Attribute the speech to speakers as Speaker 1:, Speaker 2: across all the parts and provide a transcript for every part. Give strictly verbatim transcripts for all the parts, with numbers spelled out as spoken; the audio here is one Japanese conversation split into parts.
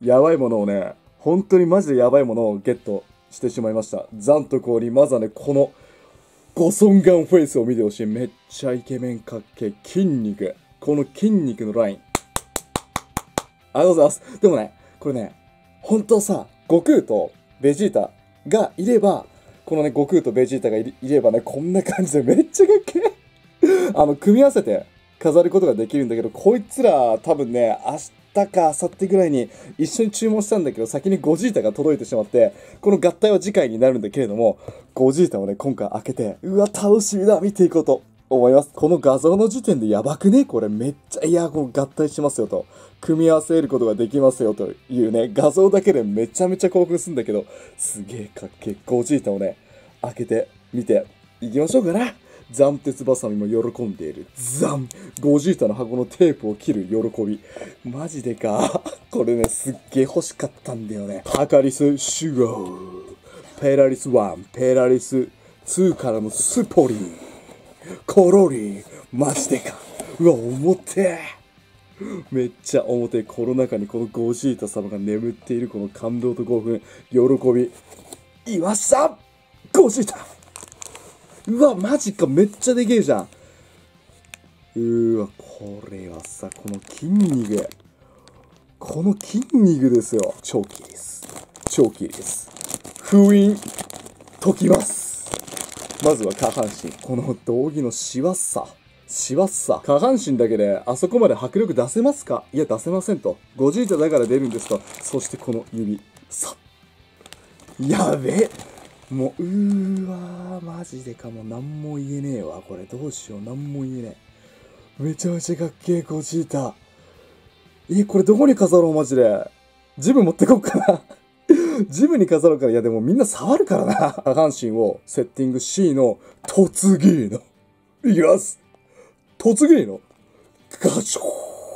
Speaker 1: やばいものをね、本当にマジでやばいものをゲットしてしまいました。ザンと氷、まずはね、この、ゴソンガンフェイスを見てほしい。めっちゃイケメンかっけ筋肉。この筋肉のライン。ありがとうございます。でもね、これね、本当さ、悟空とベジータがいれば、このね、悟空とベジータがいればね、こんな感じでめっちゃかっけあの、組み合わせて飾ることができるんだけど、こいつら多分ね、明日か明後日ぐらいに一緒に注文したんだけど、先にゴジータが届いてしまって、この合体は次回になるんだけれども、ゴジータをね、今回開けて、うわ、楽しみだ、見ていこうと思います。この画像の時点でやばくね？これめっちゃ、いや、こう合体しますよと。組み合わせることができますよというね、画像だけでめちゃめちゃ興奮するんだけど、すげえかっけえ。ゴジータをね、開けてみていきましょうかな。ザン鉄バサミも喜んでいる。ザンゴジータの箱のテープを切る喜び。マジでか。これね、すっげえ欲しかったんだよね。ハカリス、シュガー。ペラリスワン、ペラリスツーからのスポリン。コロリ。マジでか。うわ、重てえ。めっちゃ重てえ。この中にこのゴジータ様が眠っているこの感動と興奮、喜び。いましたゴジータ。うわ、マジか、めっちゃでけえじゃん。うーわ、これはさ、この筋肉。この筋肉ですよ。超キリです。超キリです。封印、解きます。まずは下半身。この道着のシワッさ。シワッさ。下半身だけで、あそこまで迫力出せますか？いや、出せませんと。ゴジータだから出るんですと。そしてこの指。さ。やべえ。もう、うーわー、マジでかも。なんも言えねえわ。これどうしよう。なんも言えねえ。めちゃめちゃかっけえ、ゴジータ。え、これどこに飾ろう、マジで。ジム持ってこっかな。ジムに飾ろうから。いや、でもみんな触るからな。下半身をセッティング C の突撃の。いきます。突撃の。ガチョー。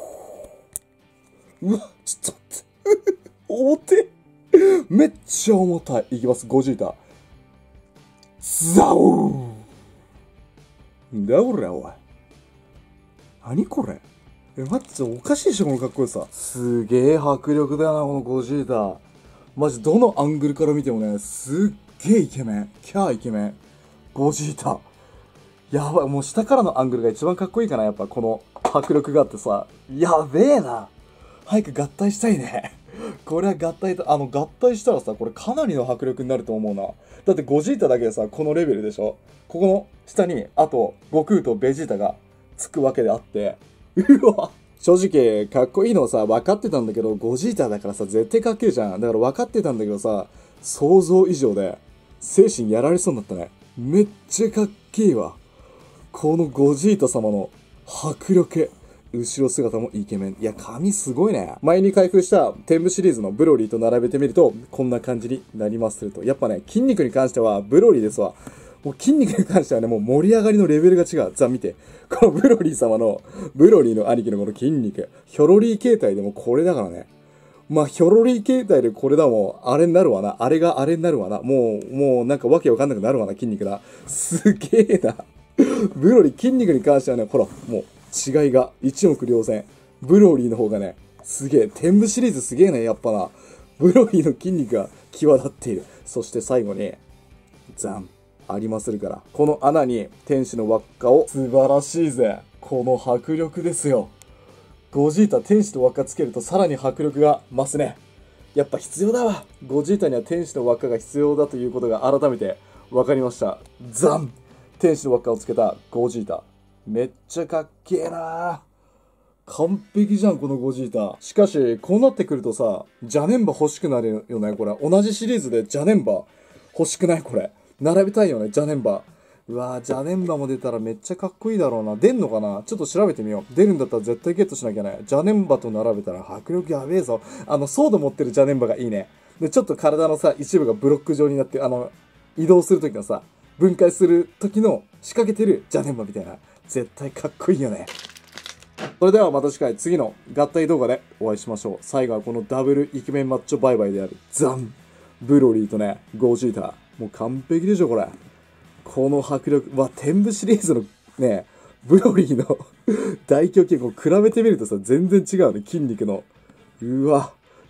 Speaker 1: うわ、ちょっと待って。重て。めっちゃ重たい。いきます、ゴジータ。ザオー。だおら、おい。何これ。え、待って、おかしいでしょ、このかっこよさ。すげえ迫力だよな、このゴジータ。マジ、どのアングルから見てもね、すっげえイケメン。キャーイケメン。ゴジータ。やばい、もう下からのアングルが一番かっこいいかな、やっぱこの迫力があってさ。やべえな。早く合体したいね。これは合体と、あの、合体したらさ、これかなりの迫力になると思うな。だってゴジータだけでさ、このレベルでしょ？ここの下に、あと、悟空とベジータがつくわけであって、うわ正直、かっこいいのはさ、分かってたんだけど、ゴジータだからさ、絶対かっけえじゃん。だから分かってたんだけどさ、想像以上で、精神やられそうになったね。めっちゃかっけえわ。このゴジータ様の迫力。後ろ姿もイケメン。いや、髪すごいね。前に開封した天部シリーズのブロリーと並べてみると、こんな感じになりますと。やっぱね、筋肉に関しては、ブロリーですわ。もう筋肉に関してはね、もう盛り上がりのレベルが違う。ザ、見て。このブロリー様の、ブロリーの兄貴のこの筋肉。ヒョロリー形態でもこれだからね。まあ、ヒョロリー形態でこれだもん、あれになるわな。あれがあれになるわな。もう、もうなんかわけわかんなくなるわな、筋肉だ。すげえな。ブロリー筋肉に関してはね、ほら、もう違いが一目瞭然。ブロリーの方がね、すげえ。天部シリーズすげえね、やっぱな。ブロリーの筋肉が際立っている。そして最後に、ザン。ありまするから。この穴に天使の輪っかを、素晴らしいぜ。この迫力ですよ。ゴジータ天使の輪っかつけるとさらに迫力が増すね。やっぱ必要だわ。ゴジータには天使の輪っかが必要だということが改めて分かりました。ザン天使の輪っかをつけたゴジータ。めっちゃかっけえなー。完璧じゃん、このゴジータ。しかし、こうなってくるとさ、ジャネンバ欲しくなるよね、これ。同じシリーズでジャネンバ欲しくないこれ。並べたいよね、ジャネンバ。うわぁ、ジャネンバも出たらめっちゃかっこいいだろうな。出んのかな？ちょっと調べてみよう。出るんだったら絶対ゲットしなきゃね。ジャネンバと並べたら迫力やべえぞ。あの、ソード持ってるジャネンバがいいね。で、ちょっと体のさ、一部がブロック状になって、あの、移動するときのさ、分解するときの仕掛けてるジャネンバみたいな。絶対かっこいいよね。それではまた次回、次の合体動画でお会いしましょう。最後はこのダブルイケメンマッチョバイバイである。ザンブロリーとね、ゴジータ。もう完璧でしょ、これ。この迫力。まあ、天部シリーズのね、ブロリーの大胸筋を比べてみるとさ、全然違うね、筋肉の。うわ、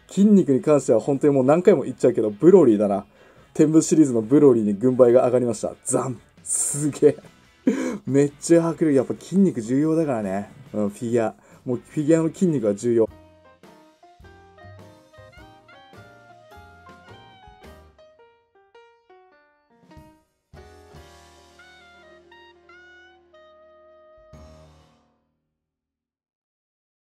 Speaker 1: 筋肉に関しては本当にもう何回も言っちゃうけど、ブロリーだな。天部シリーズのブロリーに軍配が上がりました。ザンすげえ。めっちゃ迫力。やっぱ筋肉重要だからね。うん、フィギュア。もうフィギュアの筋肉が重要。